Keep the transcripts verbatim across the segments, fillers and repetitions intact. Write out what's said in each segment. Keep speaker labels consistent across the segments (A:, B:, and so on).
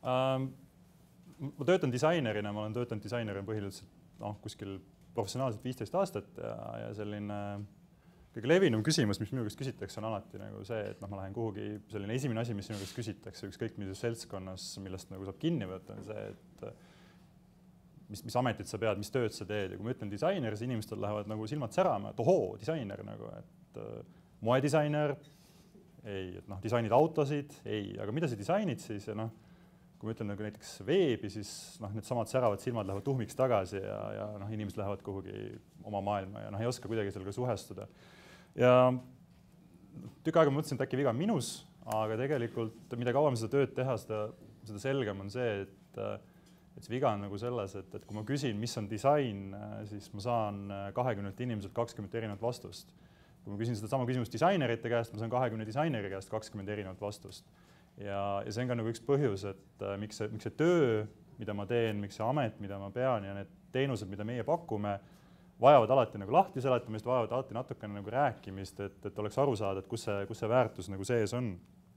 A: Ähm, ma töötan disainerina, ma olen töötanud disainerina põhiliselt noh, kuskil professionaalselt viisteist aastat ja, ja selline kõige levinum küsimus, mis minu käest küsitakse, on alati nagu see, et noh, ma lähen kuhugi, selline esimene asi, mis minu käest küsitakse, ükskõik millises seltskonnas, millest nagu saab kinni võtta, on see, et mis, mis ametit sa pead, mis tööd sa teed ja kui ma ütlen disainer, siis inimestel lähevad nagu silmad särama, et ohoo, disainer nagu, et moedisainer, ei, et noh, disainid autosid, ei, aga mida sa disainid siis ja noh, kui ma ütlen nagu näiteks veebi, siis noh, need samad säravad silmad lähevad tuhmiks tagasi ja, ja noh, inimesed lähevad kuhugi oma maailma ja noh, ei oska kuidagi sellega suhestuda. Ja tükk aega ma mõtlesin, et äkki viga minus, aga tegelikult mida kauem seda tööd teha, seda, seda selgem on see, et, et see viga on nagu selles, et, et kui ma küsin, mis on disain, siis ma saan kahekümnelt inimeselt kakskümmend erinevat vastust. Kui ma küsin seda sama küsimust disainerite käest, ma saan kahekümne disaineri käest kakskümmend erinevat vastust. Ja, ja see on ka nagu üks põhjus, et miks see, miks see töö, mida ma teen, miks see amet, mida ma pean ja need teenused, mida meie pakume, vajavad alati nagu lahti seletamist, vajavad alati natukene nagu rääkimist, et, et oleks aru saada, et kus see, kus see väärtus nagu sees on.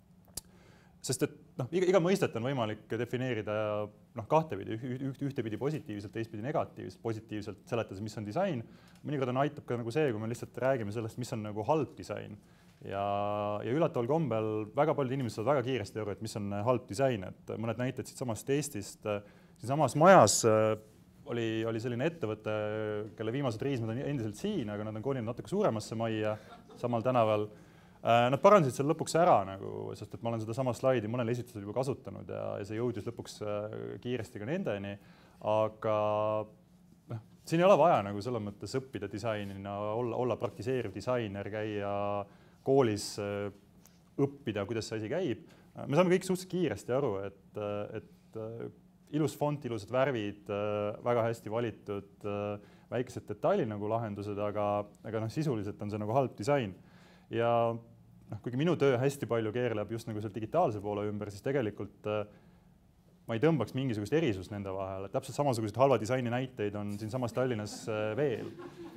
A: Sest et noh, iga, iga mõistet on võimalik defineerida noh, kahtepidi, üht, ühtepidi positiivselt, teistpidi negatiivselt, positiivselt seletades, mis on disain. Mõnikord on aitab ka nagu see, kui me lihtsalt räägime sellest, mis on nagu halb disain. Ja, ja üllataval kombel väga paljud inimesed saavad väga kiiresti aru, et mis on halb disain. Et mõned näited siit samast Eestist. Siin samas majas oli, oli selline ettevõte, kelle viimased riismed on endiselt siin, aga nad on kolinud natuke suuremasse majja samal tänaval. Nad parandasid selle lõpuks ära, nagu, sest et ma olen seda sama slaidi mõnel esitusel juba kasutanud ja, ja see jõudis lõpuks kiiresti ka nendeni. Aga noh, siin ei ole vaja nagu selles mõttes õppida disainina, olla, olla praktiseeriv disainer, käia koolis õppida, kuidas see asi käib. Me saame kõik suhteliselt kiiresti aru, et, et ilus font, ilusad värvid, väga hästi valitud, väikesed detailid nagu lahendused, aga, aga noh, sisuliselt on see nagu halb disain. Ja noh, kuigi minu töö hästi palju keerleb just nagu seal digitaalse poole ümber, siis tegelikult ma ei tõmbaks mingisugust erisust nende vahel. Täpselt samasugused halva disaini näiteid on siin samas Tallinnas veel.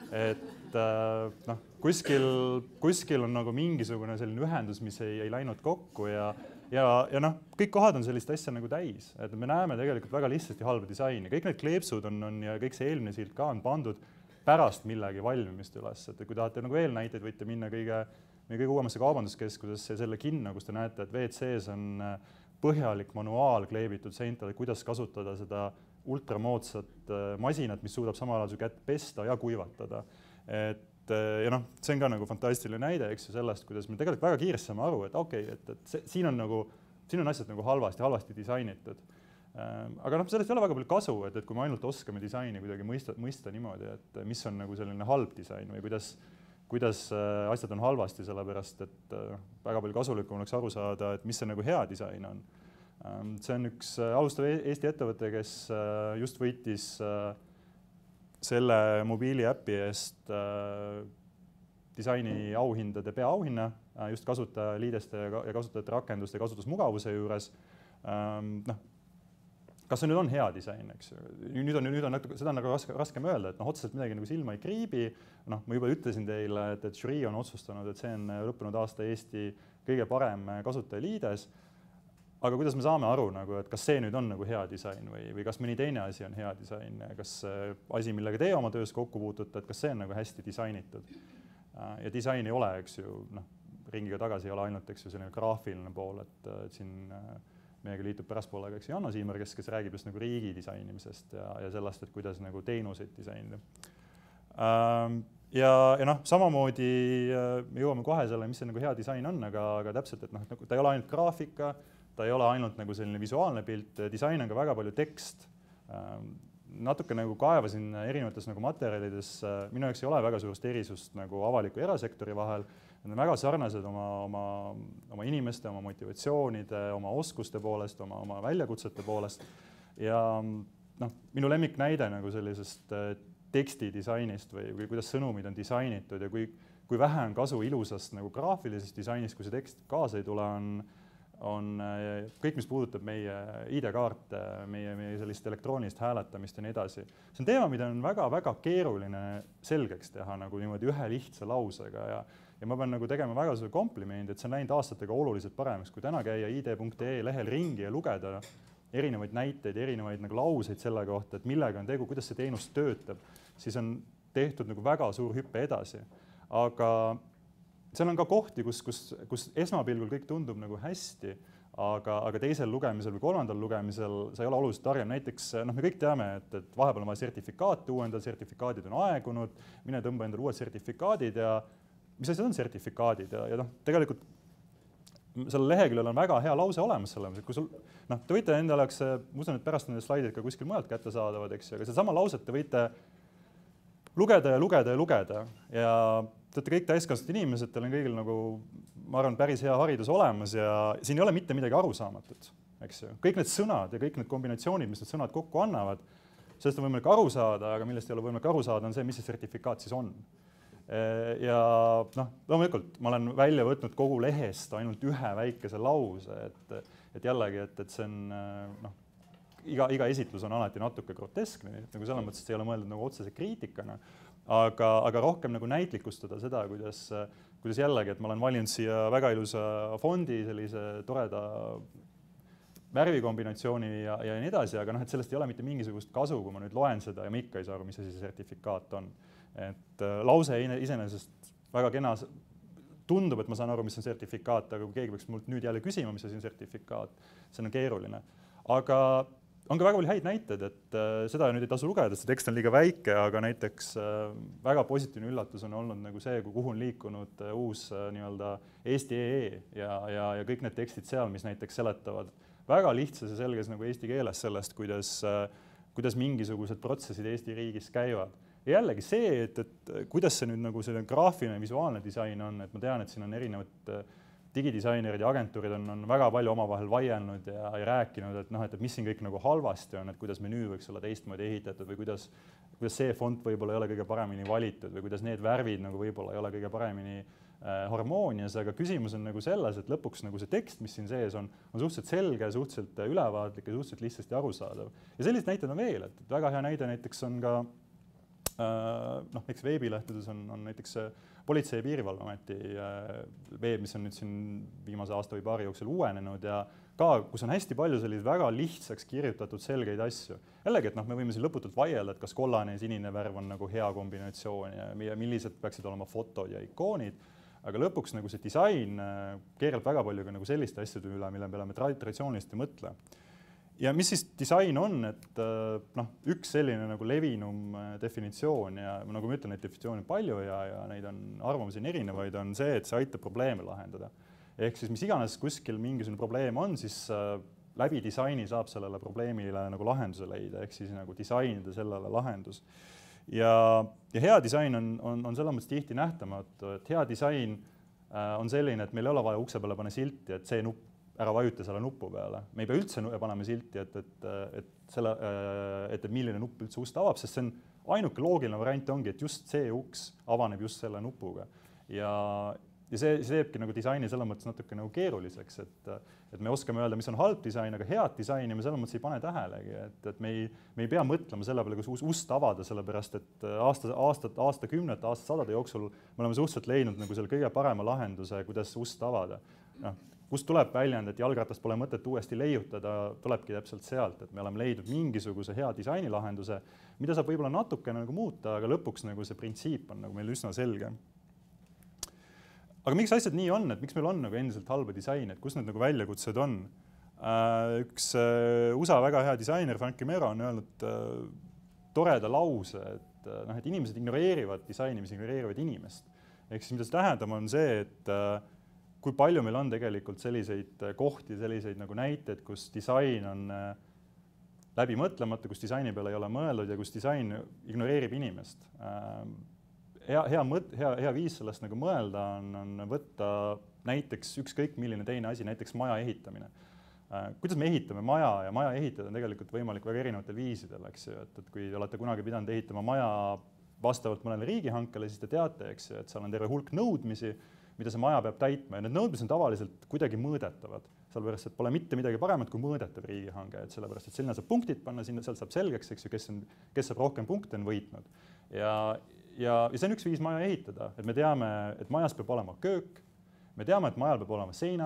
A: Et noh, kuskil, kuskil on nagu mingisugune selline ühendus, mis ei, ei läinud kokku ja, ja, ja noh, kõik kohad on sellist asja nagu täis. Et me näeme tegelikult väga lihtsasti halba disaini. Kõik need kleepsud on, on ja kõik see eelmine silt ka on pandud pärast millegi valmimist üles. Et kui tahate nagu veel näiteid, võite minna kõige, meie kõige uuemasse kaubanduskeskusesse ja selle kinna, kus te näete, et V C S on põhjalik manuaal kleebitud seintele, kuidas kasutada seda ultramoodsat masinat, mis suudab samal ajal su kätt pesta ja kuivatada. Et, ja noh, see on ka nagu fantastiline näide, eks ju, sellest, kuidas me tegelikult väga kiiresti saame aru, et okei, okay, et, et see, siin, on nagu, siin on asjad nagu halvasti, halvasti disainitud. Aga noh, sellest ei ole väga palju kasu, et, et kui me ainult oskame disaini kuidagi mõista, mõista niimoodi, et mis on nagu selline halb disain või kuidas, kuidas asjad on halvasti, sellepärast, et väga palju kasulikum oleks aru saada, et mis see nagu hea disain on. See on üks alustav Eesti ettevõte, kes just võitis selle mobiiliäpi eest disaini auhindade peaauhinna just kasutajaliideste ja kasutajate rakenduste ja kasutusmugavuse juures. Noh, kas see nüüd on hea disain, eks ju? Nüüd on, nüüd on natuke, seda on nagu raske, raskem öelda, et noh, otseselt midagi nagu silma ei kriibi. Noh, ma juba ütlesin teile, et, et žürii on otsustanud, et see on lõppenud aasta Eesti kõige parem kasutajaliides. Aga kuidas me saame aru, nagu, et kas see nüüd on nagu hea disain või, või kas mõni teine asi on hea disain? Kas asi, millega teie oma töös kokku puutute, et kas see on nagu hästi disainitud? Ja disain ei ole, eks ju, noh, ringiga tagasi ei ole ainult, eks ju, selline graafiline pool, et, et siin meiega liitub pärastpoolega, eks ju, Janno Siimer, kes, kes räägib just nagu riigi disainimisest ja, ja sellest, et kuidas nagu teenuseid disainida. Ja, ja noh, samamoodi me jõuame kohe selle, mis see nagu hea disain on, aga, aga täpselt, et noh, ta ei ole ainult graafika, ta ei ole ainult nagu selline visuaalne pilt, disain on ka väga palju tekst. Natuke nagu kaevasin erinevates nagu materjalides, minu jaoks ei ole väga suurust erisust nagu avaliku erasektori vahel. Need on väga sarnased oma, oma, oma inimeste, oma motivatsioonide, oma oskuste poolest, oma, oma väljakutsete poolest. Ja noh, minu lemmik näide nagu sellisest tekstidisainist või, või kuidas sõnumid on disainitud ja kui, kui vähe on kasu ilusast nagu graafilisest disainist, kui see tekst kaasa ei tule, on, on kõik, mis puudutab meie I D-kaarte, meie, meie sellist elektroonilist hääletamist ja nii edasi. See on teema, mida on väga, väga keeruline selgeks teha nagu niimoodi ühe lihtsa lausega ja Ja ma pean nagu tegema väga sulle komplimendi, et see on läinud aastatega oluliselt paremaks. Kui täna käia I D punkt E lehel ringi ja lugeda erinevaid näiteid, erinevaid nagu lauseid selle kohta, et millega on tegu, kuidas see teenus töötab, siis on tehtud nagu väga suur hüppe edasi. Aga seal on ka kohti, kus, kus, kus esmapilgul kõik tundub nagu hästi, aga, aga teisel lugemisel või kolmandal lugemisel sa ei ole oluliselt targem. Näiteks noh, me kõik teame, et, et vahepeal on vaja sertifikaati uuendada, sertifikaadid on aegunud, mine tõmba endale uued sertifikaadid ja mis asjad on sertifikaadid ja, ja noh, tegelikult sellel leheküljel on väga hea lause olemas selle, et kui sul, noh, te võite endale, ma usun, et pärast nende slaidid ka kuskil mujalt kätte saadavad, eks ju, aga sedasama lauset te võite lugeda ja lugeda ja lugeda ja te olete kõik täiskasvanud inimesed, teil on kõigil nagu, ma arvan, päris hea haridus olemas ja siin ei ole mitte midagi arusaamatut, eks ju. Kõik need sõnad ja kõik need kombinatsioonid, mis need sõnad kokku annavad, sellest on võimalik aru saada, aga millest ei ole võimalik aru saada, on see, mis see sertifikaat siis on. Ja noh, loomulikult ma olen välja võtnud kogu lehest ainult ühe väikese lause, et, et jällegi, et, et see on, noh, iga, iga esitlus on alati natuke groteskne, nagu selles mõttes, et see ei ole mõeldud nagu otsese kriitikana, aga, aga rohkem nagu näitlikustada seda, kuidas, kuidas jällegi, et ma olen valinud siia väga ilusa fondi, sellise toreda värvikombinatsiooni ja, ja nii edasi, aga noh, et sellest ei ole mitte mingisugust kasu, kui ma nüüd loen seda ja ma ikka ei saa aru, mis asi see sertifikaat on. Et lause iseenesest väga kena, tundub, et ma saan aru, mis on sertifikaat, aga kui keegi peaks mult nüüd jälle küsima, mis asi on sertifikaat, see on keeruline. Aga on ka väga palju häid näited, et seda nüüd ei tasu lugeda, see tekst on liiga väike, aga näiteks väga positiivne üllatus on olnud nagu see, kuhu on liikunud uus nii-öelda Eesti E E ja, ja, ja kõik need tekstid seal, mis näiteks seletavad väga lihtsas ja selges nagu eesti keeles sellest, kuidas, kuidas mingisugused protsessid Eesti riigis käivad. Ja jällegi see, et, et kuidas see nüüd nagu selline graafiline visuaalne disain on, et ma tean, et siin on erinevad digidisainerid ja agentuurid on, on väga palju omavahel vaielnud ja, ja rääkinud, et, noh, et, et mis siin kõik nagu halvasti on, et kuidas menüü võiks olla teistmoodi ehitatud või kuidas, kuidas see font võib-olla ei ole kõige paremini valitud või kuidas need värvid nagu võib-olla ei ole kõige paremini äh, harmoonias, aga küsimus on nagu selles, et lõpuks nagu see tekst, mis siin sees on, on suhteliselt selge, suhteliselt ülevaatlik ja suhteliselt lihtsasti arusaadav. Ja sellised näited on veel, et, et väga hea näide näiteks on ka noh, eks veebilehtedes on, on näiteks Politsei- ja Piirivalveameti veeb, mis on nüüd siin viimase aasta või paari jooksul uuenenud ja ka, kus on hästi palju selliseid väga lihtsaks kirjutatud selgeid asju. Jällegi, et noh, me võime siin lõputult vaielda, et kas kollane ja sinine värv on nagu hea kombinatsioon ja millised peaksid olema fotod ja ikoonid, aga lõpuks nagu see disain keerab väga palju ka nagu selliste asjade üle, mille peale me traditsiooniliselt ei mõtle. Ja mis siis disain on, et noh, üks selline nagu levinum definitsioon ja nagu ma ütlen, neid definitsioone palju ja, ja neid on arvamusi erinevaid, on see, et see aitab probleeme lahendada. Ehk siis mis iganes kuskil mingisugune probleem on, siis läbi disaini saab sellele probleemile nagu lahenduse leida, ehk siis nagu disainida sellele lahendus. Ja, ja hea disain on, on, on selles mõttes tihti nähtamatu, et hea disain on selline, et meil ei ole vaja ukse peale panna silti, et see nupp ära vajuta selle nupu peale. Me ei pea üldse panema silti, et, et, et, selle, et, et milline nupp üldse ust avab, sest see on ainuke loogiline variant ongi, et just see uks avaneb just selle nupuga. Ja, ja see, see teebki nagu disaini selles mõttes natuke nagu keeruliseks, et, et me oskame öelda, mis on halb disain, aga head disaini me selles mõttes ei pane tähelegi, et, et me ei, me ei pea mõtlema selle peale, kus ust avada, sellepärast et aasta, aastat, aastakümnete, aastasadade jooksul me oleme suhteliselt leidnud nagu selle kõige parema lahenduse, kuidas ust avada. No, kust tuleb väljend, et jalgratast pole mõtet uuesti leiutada, tulebki täpselt sealt, et me oleme leidnud mingisuguse hea disainilahenduse, mida saab võib-olla natuke nagu muuta, aga lõpuks nagu see printsiip on nagu meil üsna selge. Aga miks asjad nii on, et miks meil on nagu endiselt halba disaini, et kus need nagu väljakutsed on? Üks U S A väga hea disainer, Frank Imero, on öelnud toreda lause, et, noh, et inimesed ignoreerivad disaini, mis ignoreerivad inimest. Ehk siis mida see tähendab, on see, et kui palju meil on tegelikult selliseid kohti, selliseid nagu näiteid, kus disain on läbi mõtlemata, kus disaini peale ei ole mõeldud ja kus disain ignoreerib inimest. Hea, hea, mõt, hea, hea viis sellest nagu mõelda on, on võtta näiteks ükskõik milline teine asi, näiteks maja ehitamine. Kuidas me ehitame maja ja maja ehitada on tegelikult võimalik väga erinevatel viisidel, eks ju, et, et kui olete kunagi pidanud ehitama maja vastavalt mõnele riigihankele, siis te teate, eks ju, et seal on terve hulk nõudmisi, mida see maja peab täitma ja need nõudmised on tavaliselt kuidagi mõõdetavad, sellepärast, et pole mitte midagi paremat kui mõõdetav riigihange, et sellepärast, et sinna saab punktid panna, sinna sealt saab selgeks, eks ju, kes, on, kes saab rohkem punkte on võitnud. Ja, ja, ja see on üks viis maja ehitada, et me teame, et majas peab olema köök, me teame, et majal peab olema seinad,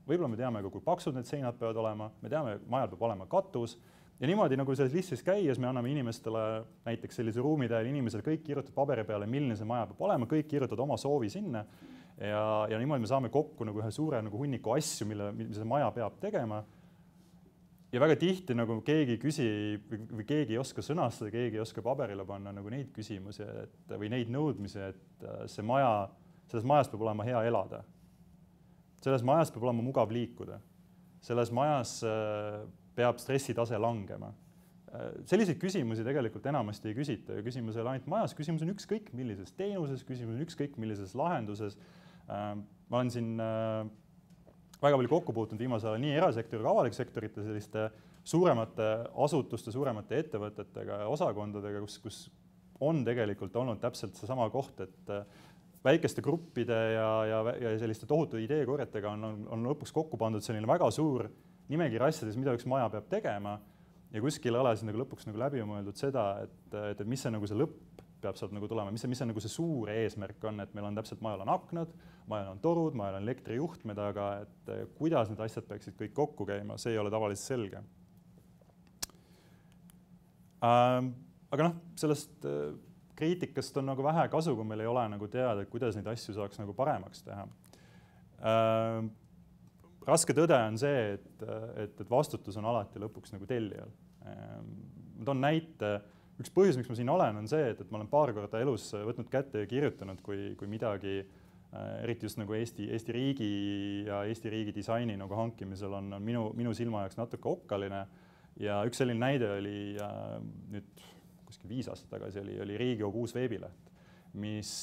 A: võib-olla me teame ka, kui paksud need seinad peavad olema, me teame, majal peab olema katus ja niimoodi nagu selles listis käies me anname inimestele näiteks sellise ruumi tähel inimesele kõik kirjutada paberi peale, milline see maja peab olema, kõik kirjutada oma soovi sinna ja, ja niimoodi me saame kokku nagu ühe suure nagu hunniku asju, mille, mille see maja peab tegema. Ja väga tihti nagu keegi küsi või keegi ei oska sõnastada, keegi ei oska paberile panna nagu neid küsimusi et, või neid nõudmisi, et see maja, selles majas peab olema hea elada. Selles majas peab olema mugav liikuda. Selles majas peab stressitase langema. Selliseid küsimusi tegelikult enamasti ei küsita ja küsimus ei ole ainult majas, küsimus on ükskõik millises teenuses, küsimus on ükskõik millises lahenduses. Ma olen siin väga palju kokku puutunud viimase ajal nii erasektori kui avalik sektorite selliste suuremate asutuste, suuremate ettevõtetega ja osakondadega, kus, kus on tegelikult olnud täpselt seesama koht, et väikeste gruppide ja, ja, ja selliste tohutu ideekorjetega on, on, on lõpuks kokku pandud selline väga suur nimekiri asjades, mida üks maja peab tegema ja kuskil alles nagu lõpuks nagu läbi mõeldud seda, et, et, et mis see, nagu see lõpp peab sealt nagu tulema, mis see, mis see, nagu see suur eesmärk on, et meil on täpselt majal on aknad, majal on torud, majal on elektrijuhtmed, aga et kuidas need asjad peaksid kõik kokku käima, see ei ole tavaliselt selge. Ähm, aga noh, sellest kriitikast on nagu vähe kasu, kui meil ei ole nagu teada, kuidas neid asju saaks nagu paremaks teha. Ähm, raske tõde on see, et, et, et vastutus on alati lõpuks nagu tellijal. Ähm, ma toon näite. Üks põhjus, miks ma siin olen, on see, et, et ma olen paar korda elus võtnud kätte ja kirjutanud, kui, kui midagi, eriti just nagu Eesti, Eesti riigi ja Eesti riigi disaini nagu hankimisel on, on minu, minu silma jaoks natuke okkaline. Ja üks selline näide oli nüüd kuskil viis aastat tagasi oli, oli Riigikogu uus veebileht, mis,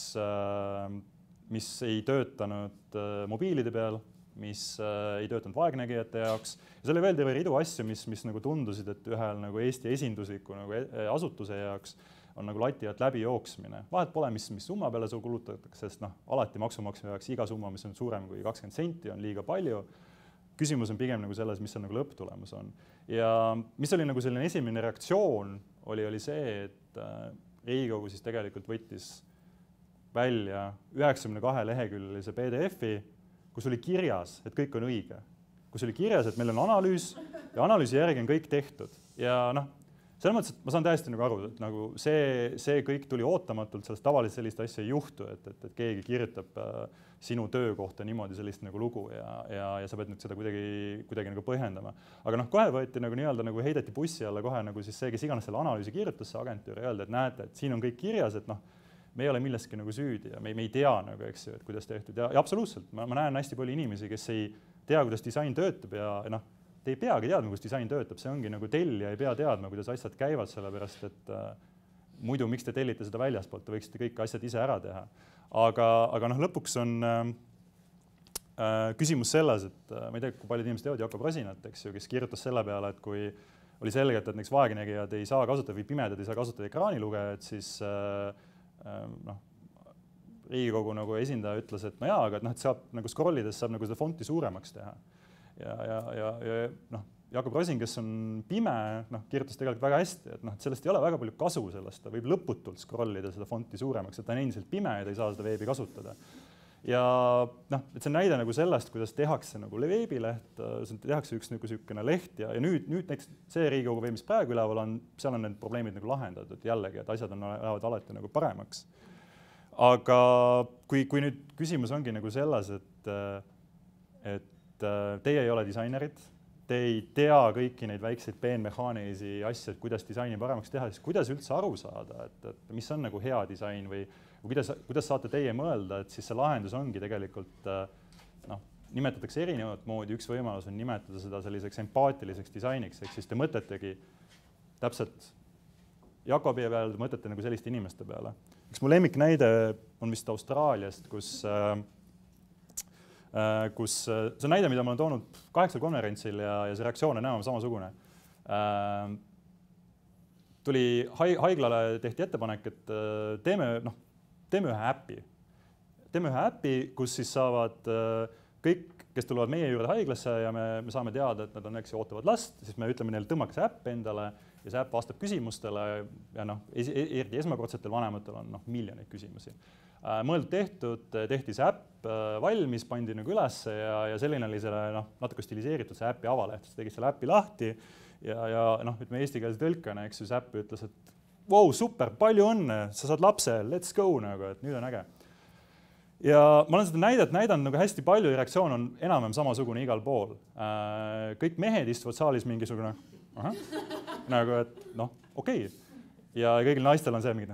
A: mis ei töötanud mobiilide peal, mis ei töötanud vaegnägijate jaoks. Ja seal oli veel terve ridu asju, mis, mis nagu tundusid, et ühel nagu Eesti esindusliku nagu asutuse jaoks on nagu lati alt läbi jooksmine. Vahet pole, mis, mis summa peale sul kulutatakse, sest noh, alati maksumaksja jaoks iga summa, mis on suurem kui kakskümmend senti, on liiga palju. Küsimus on pigem nagu selles, mis see nagu lõpptulemus on. Ja mis oli nagu selline esimene reaktsioon, oli, oli see, et Riigikogu siis tegelikult võttis välja üheksakümne kahe leheküljelise P D F-i, kus oli kirjas, et kõik on õige. Kus oli kirjas, et meil on analüüs ja analüüsi järgi on kõik tehtud. Ja noh, selles mõttes, et ma saan täiesti nagu aru, et nagu see, see kõik tuli ootamatult, sellest tavaliselt sellist asja ei juhtu, et, et, et keegi kirjutab äh, sinu töö kohta niimoodi sellist nagu lugu ja, ja, ja sa pead nüüd seda kuidagi, kuidagi nagu põhjendama. Aga noh, kohe võeti nagu nii-öelda nagu heideti bussi alla kohe nagu siis see, kes iganes selle analüüsi kirjutas, see agentuur ja öelda, et näete, et siin on kõik kirjas, et noh, me ei ole milleski nagu süüdi ja me ei, me ei tea nagu, eks ju, et kuidas tehtud ja, ja absoluutselt, ma, ma näen hästi palju inimesi, kes ei tea, kuidas disain töötab ja noh, te ei peagi teadma, kuidas disain töötab, see ongi nagu tellija ei pea teadma, kuidas asjad käivad, sellepärast et äh, muidu miks te tellite seda väljaspoolt, te võiksite kõik asjad ise ära teha. Aga, aga noh, lõpuks on äh, küsimus selles, et äh, ma ei tea, kui paljud inimesed teavad Jakob Rosinat, eks ju, kes kirjutas selle peale, et kui oli selgelt, et näiteks vaegnägijad ei saa kasutada või pimedad ei saa kasutada ekraanilugejat, siis äh, noh, Riigikogu nagu esindaja ütles, et no jaa, aga et noh, et saab nagu scrollides saab nagu seda fonti suuremaks teha. Ja, ja, ja, ja noh, Jakob Rosin, kes on pime, noh, kirjutas tegelikult väga hästi, et noh, et sellest ei ole väga palju kasu sellest, ta võib lõputult scrollida seda fonti suuremaks, et ta on endiselt pime ja ta ei saa seda veebi kasutada. Ja noh, et see on näide nagu sellest, kuidas tehakse nagu veebileht, tehakse üks nagu sükene leht ja, ja nüüd, nüüd näiteks see Riigikogu veeb, mis praegu üleval on, seal on need probleemid nagu lahendatud jällegi, et asjad on, lähevad alati nagu paremaks. Aga kui, kui nüüd küsimus ongi nagu selles, et, et teie ei ole disainerid, te ei tea kõiki neid väikseid peenmehaanilisi asju, et kuidas disaini paremaks teha, siis kuidas üldse aru saada, et, et mis on nagu hea disain või kuidas, kuidas saate teie mõelda, et siis see lahendus ongi tegelikult, noh, nimetatakse erinevat moodi, üks võimalus on nimetada seda selliseks empaatiliseks disainiks, ehk siis te mõtletegi täpselt Jakobi peale, te mõtlete nagu selliste inimeste peale. Üks mu lemmiknäide on vist Austraaliast, kus, kus see on näide, mida ma olen toonud kaheksal konverentsil ja, ja see reaktsioon on enam samasugune. Tuli haiglale tehti ettepanek, et teeme, noh, teeme ühe äpi. Teeme ühe äpi, kus siis saavad kõik, kes tulevad meie juurde haiglasse ja me, me saame teada, et nad on, eks, ootavad last, siis me ütleme neile, tõmmake see äpp endale ja see äpp vastab küsimustele ja noh, eriti esmakordsetel vanematel on noh, miljoneid küsimusi. Mõeldud tehtud, tehti see äpp valmis, pandi nagu ülesse ja, ja selline oli selle noh, natuke stiliseeritud see äppi avaleht, siis tegid selle äppi lahti ja, ja noh, ütleme eestikeelse tõlkena, eks ju, see äpp ütles, et vau, wow, super, palju õnne, sa saad lapse, let's go nagu, et nüüd on äge. Ja ma olen seda näidet näidanud nagu hästi palju ja reaktsioon on enam-vähem samasugune igal pool. Kõik mehed istuvad saalis mingisugune, aha, nagu, et noh, okei. Okay. Ja kõigil naistel on see mingi,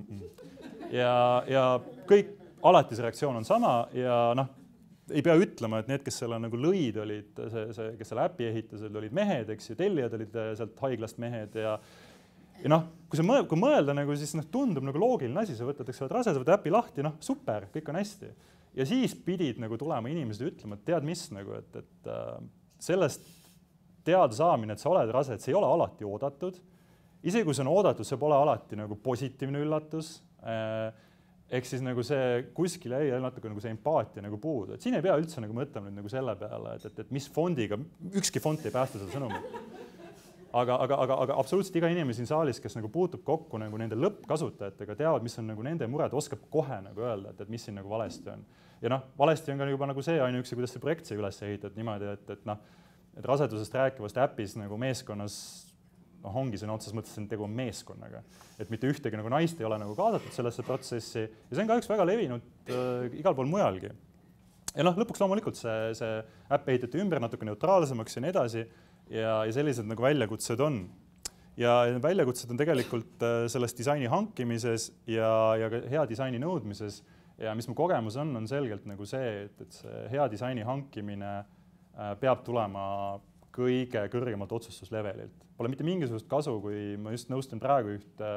A: ja, ja kõik, alati see reaktsioon on sama ja noh, ei pea ütlema, et need, kes selle nagu lõid, olid see, see, kes selle äpi ehitased, olid mehed, eks ju, tellijad olid sealt haiglast mehed ja Ja noh, kui, mõel, kui mõelda, nagu, siis noh, tundub nagu loogiline asi, sa võtad, eks oled rase, sa võtad äpi lahti, noh, super, kõik on hästi. Ja siis pidid nagu tulema inimesed ütlema, et tead mis, nagu, et, et äh, sellest teada saamine, et sa oled rase, et see ei ole alati oodatud. Isegi kui see on oodatud, see pole alati nagu positiivne üllatus. Äh, ehk siis nagu see kuskil jäi natuke nagu see empaatia nagu puudu. Et siin ei pea üldse nagu mõtlema nüüd nagu selle peale, et, et, et mis fondiga, ükski fond ei päästa seda sõnumit. Aga, aga, aga, aga absoluutselt iga inimene siin saalis, kes nagu puutub kokku nagu nende lõppkasutajatega, teavad, mis on nagu nende mured, oskab kohe nagu öelda, et, et mis siin nagu valesti on. Ja noh, valesti on ka juba nagu see ainuüksi, kuidas see projekt see üles ehitad niimoodi, et, et noh, et rasedusest rääkivast äpis nagu meeskonnas noh, ongi sõna otseses mõttes, et tegu on meeskonnaga. Et mitte ühtegi nagu naist ei ole nagu kaasatud sellesse protsessi ja see on kahjuks väga levinud äh, igal pool mujalgi. Ja noh, lõpuks loomulikult see, see äpp ehitati ümber natuke neutraalsemaks ja nii edasi. Ja, ja sellised nagu väljakutsed on. Ja väljakutsed on tegelikult selles disaini hankimises ja, ja ka hea disaini nõudmises. Ja mis mu kogemus on, on selgelt nagu see, et, et see hea disaini hankimine peab tulema kõige kõrgemalt otsustuslevelilt. Pole mitte mingisugust kasu, kui ma just nõustun praegu ühte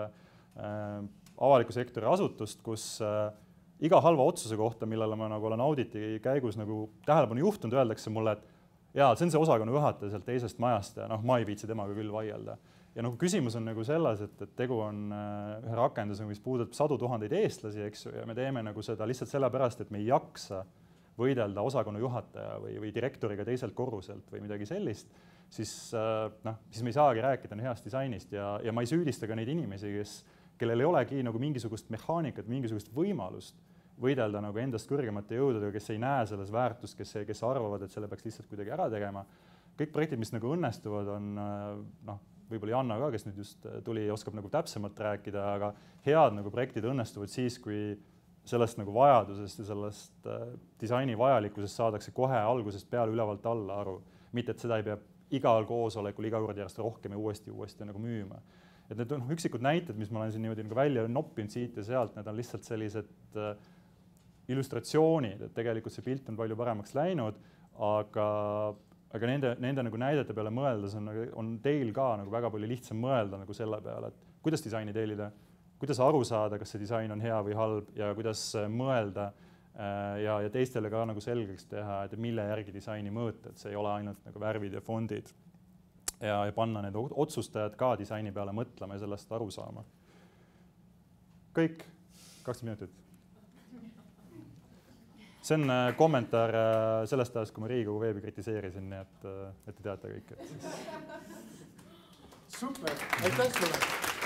A: äh, avaliku sektori asutust, kus äh, iga halva otsuse kohta, millele ma nagu olen auditi käigus nagu tähelepanu juhtunud, öeldakse mulle, et jaa, see on see osakonna juhataja sealt teisest majast ja noh, ma ei viitsi temaga küll vaielda. Ja nagu küsimus on nagu selles, et, et tegu on ühe rakendusega, mis puudutab sadu tuhandeid eestlasi, eks ju, ja me teeme nagu seda lihtsalt sellepärast, et me ei jaksa võidelda osakonna juhataja või, või direktoriga teiselt korruselt või midagi sellist, siis, noh, siis me ei saagi rääkida heast disainist ja, ja ma ei süüdista ka neid inimesi, kes, kellel ei olegi nagu mingisugust mehaanikat, mingisugust võimalust võidelda nagu endast kõrgemate jõududega, kes ei näe selles väärtust, kes, kes arvavad, et selle peaks lihtsalt kuidagi ära tegema. Kõik projektid, mis nagu õnnestuvad, on noh, võib-olla Janna ka, kes nüüd just tuli ja oskab nagu täpsemalt rääkida, aga head nagu projektid õnnestuvad siis, kui sellest nagu vajadusest ja sellest äh, disaini vajalikkusest saadakse kohe algusest peale ülevalt alla aru. Mitte, et seda ei pea igal koosolekul iga kord järjest rohkem ja uuesti uuesti nagu müüma. Et need on üksikud näited, mis ma olen siin niimoodi nagu välja noppinud siit ja sealt, need on lihtsalt sellised äh, illustratsioonid, et tegelikult see pilt on palju paremaks läinud, aga, aga nende, nende nagu näidete peale mõeldes on, on teil ka nagu väga palju lihtsam mõelda nagu selle peale, et kuidas disaini tellida, kuidas aru saada, kas see disain on hea või halb ja kuidas mõelda ja, ja teistele ka nagu selgeks teha, et mille järgi disaini mõõta, et see ei ole ainult nagu värvid ja fondid ja, ja panna need otsustajad ka disaini peale mõtlema ja sellest aru saama. Kõik kakskümmend minutit. See on kommentaar sellest ajast, kui ma Riigikogu veebi kritiseerisin, nii et, et te teate kõik. Et siis...
B: Super, aitäh sulle!